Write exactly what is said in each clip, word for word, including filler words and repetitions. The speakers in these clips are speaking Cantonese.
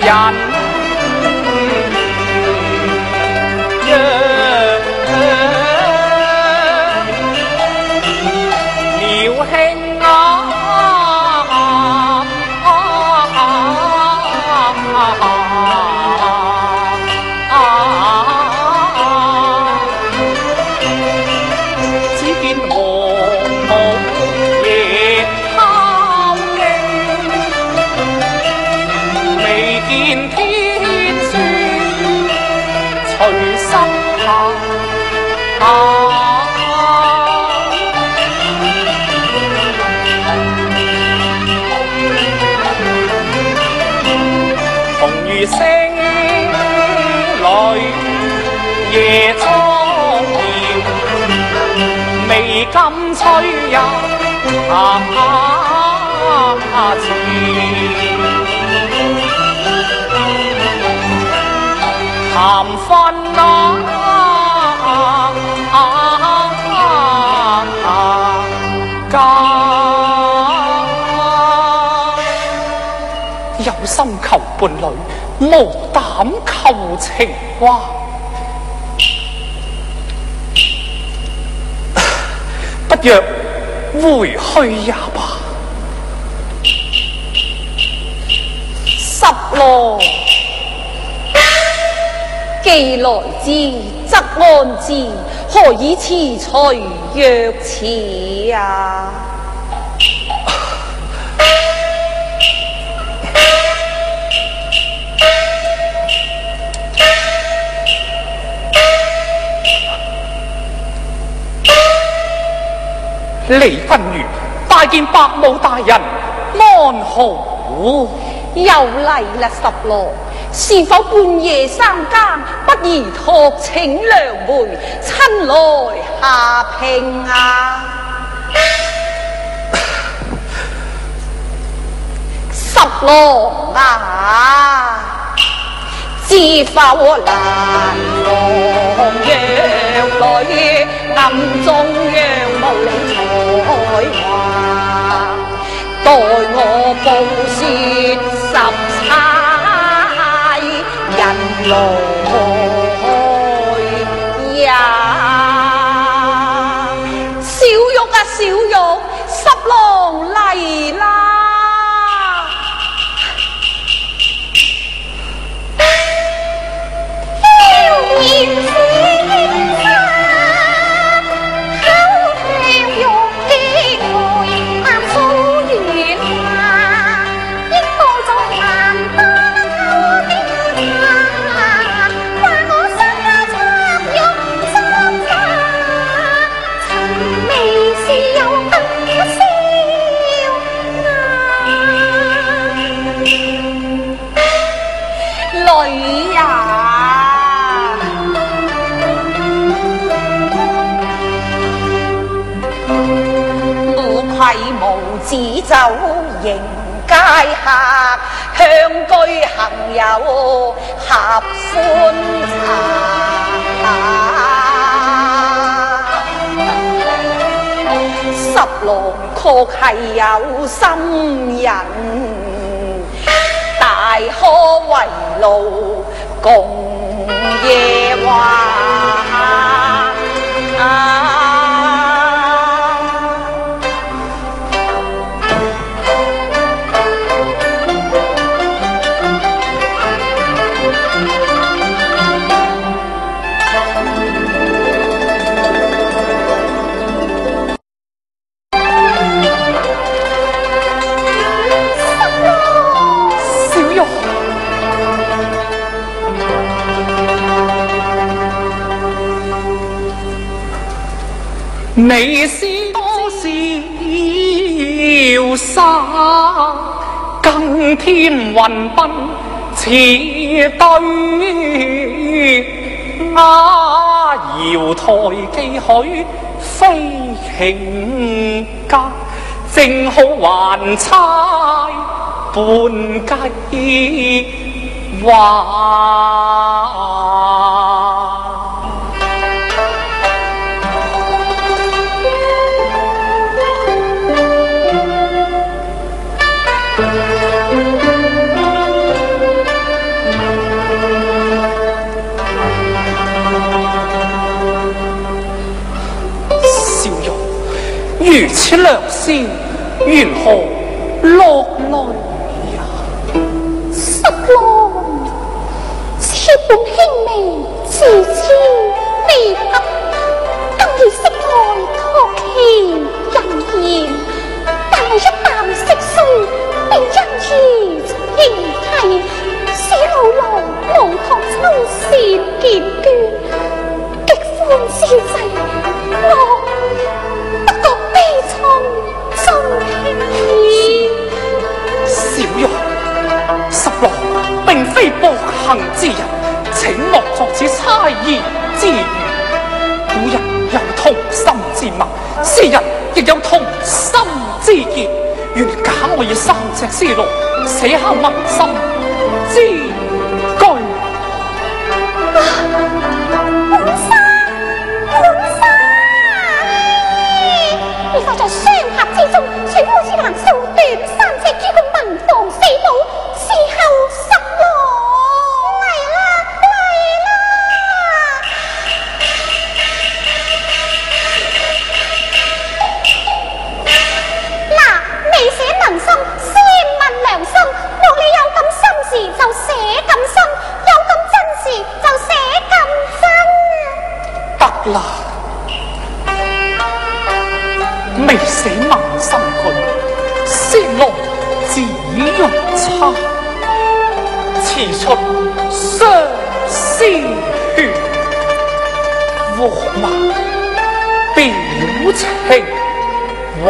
夜莊搖，未敢吹入下潮。談婚啊，家有心求伴侶，無膽求情話。不若回去也罷。 十郎，既來之則安之，何以遲隨若此啊？ 李君如拜見伯母大人，安好。 又嚟啦，十郎，是否半夜三更不宜託請良媒親來下聘啊？十郎啊，知否蘭郎若女，暗中讓無理才華，待我報説十差人來呀！小玉啊，小玉，十郎嚟啦！只走迎街客，鄉居行友合歡茶。十郎確係有心人，大可為路共夜話。 你是多瀟灑，更添雲鬢似對雅，瑤台寄許非卿家，正好還差半計劃。 如此良宵，缘何落泪呀？ 十郎，此本兄妹自知未合，更以色爱托其人言，但係一啖食水，便因此情替，使老郎無托秋善結眷，極歡之際，我不覺悲愴中興。 小玉，十郎並非薄幸之人，請莫作此猜疑之語。古人有同心之盟，時人亦有同心之結，願假我以三尺絲路寫下盟心之句。 本生，本生，你快在雙合之中，取我之難數奪三尺珠嘅文房四寶，伺候十郎嚟啦嚟啦！嗱，未寫文心，先問良心，莫你有咁心事就寫咁心，有咁真事就寫咁真。 得啦，未寫文心句，泄露只用差，詞出相思血，和馬表情話。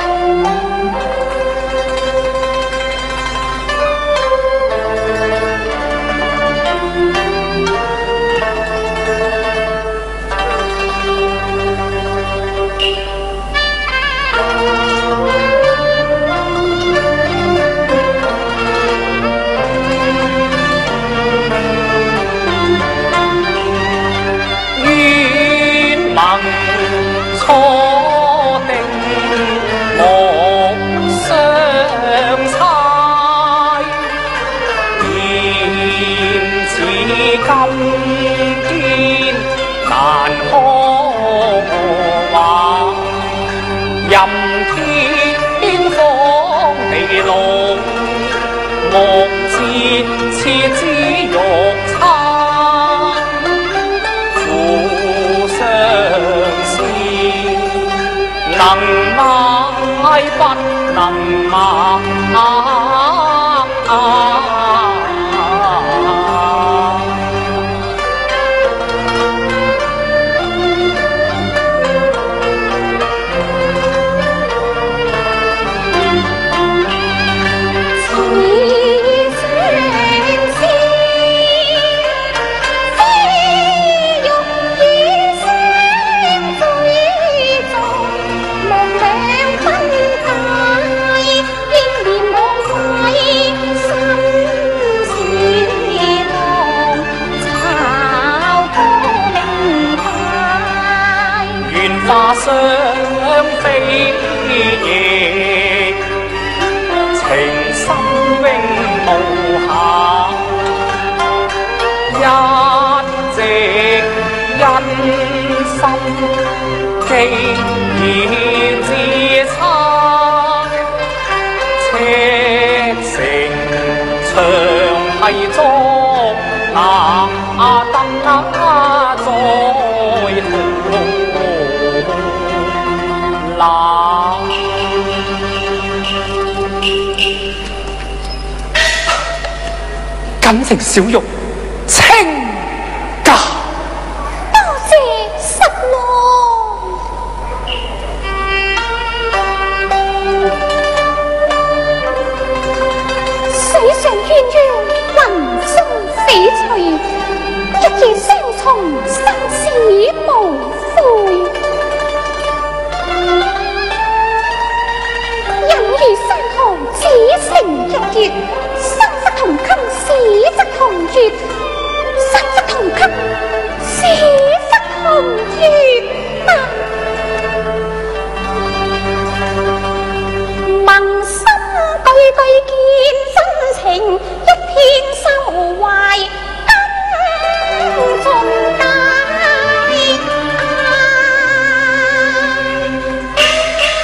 謹承小玉清駕。 多謝十郎。水上鴛鴦，雲中翡翠，一夜相從，生死無悔。人如山河，只成一結。生則同衾，死則同月；生則同衾，死則同月。盟心句句見真情，一片心懷更重大愛。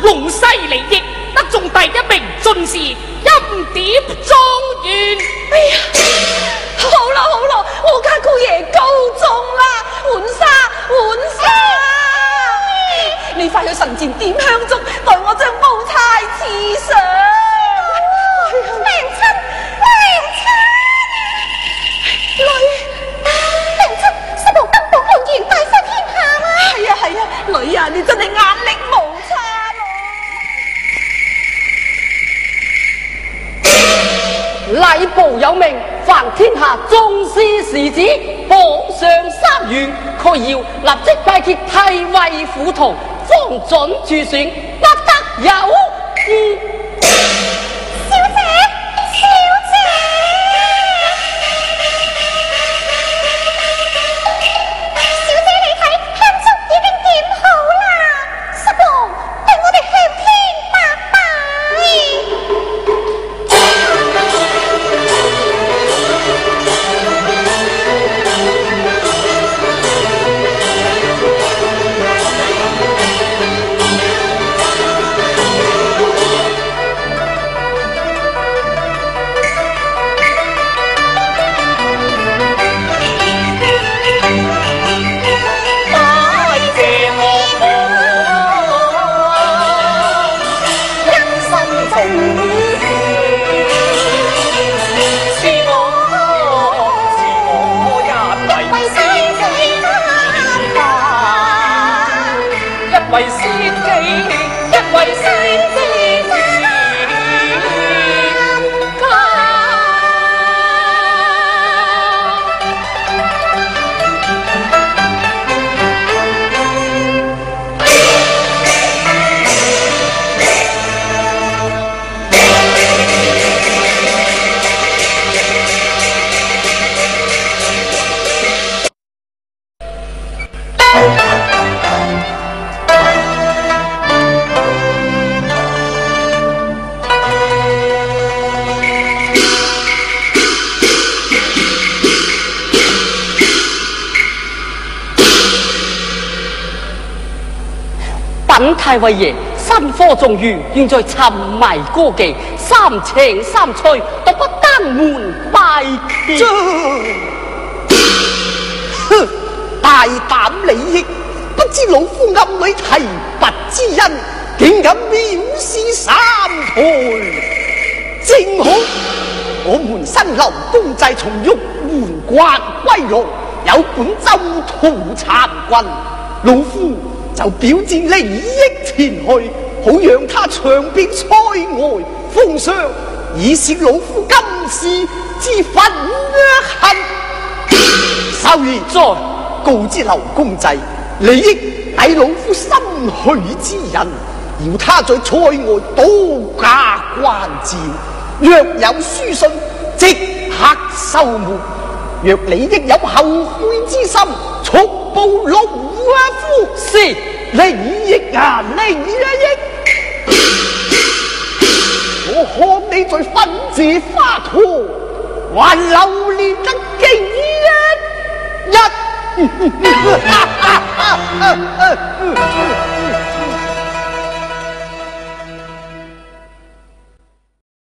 共西利益，得中第一名进士，欽点状元。 哎呀，好啦好啦，我家姑爷告状啦，換沙換沙！你快去神前點香燭，代我將寶釵賜上。娘親，娘親，女，娘親，十王登寶龍源，大赦天下啦！係啊係啊，女啊，你真係眼力無差咯！ 禮部有命，凡天下宗師士子，榜上三元，佢要立即拜揭替位府同，方准駐選，不得有誤。 小姐，小姐，小姐你睇香燭已經點好啦，十郎對我哋向天拜拜。 為師己，一為師己本太尉爺新科中御，現在沉迷歌技，三情三趣，獨不登門拜見。 哼！大膽利益，不知老夫暗裏提拔之恩，竟敢藐視三台。正好我們新留公祭從玉門關歸來，有本周圖參軍，老夫就表薦利益前去，好讓他長鞭塞外封賞，以泄老夫今世之憤恨。少爺在告知劉公祭，利益抵老夫心許之人，要他在塞外多加關照。若有書信，即刻收沒；若利益有後悔之心，速報老夫。是利益啊，利益！我看你在分字花圖，還留戀得幾日？一